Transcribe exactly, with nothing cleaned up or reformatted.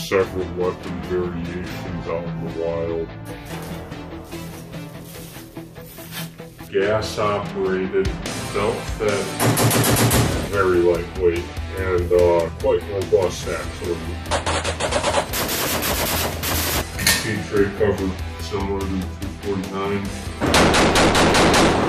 several weapon variations out in the wild. Gas operated, belt fed, very lightweight, and uh, quite robust actually. Speed tray covered similar to the two forty-nine.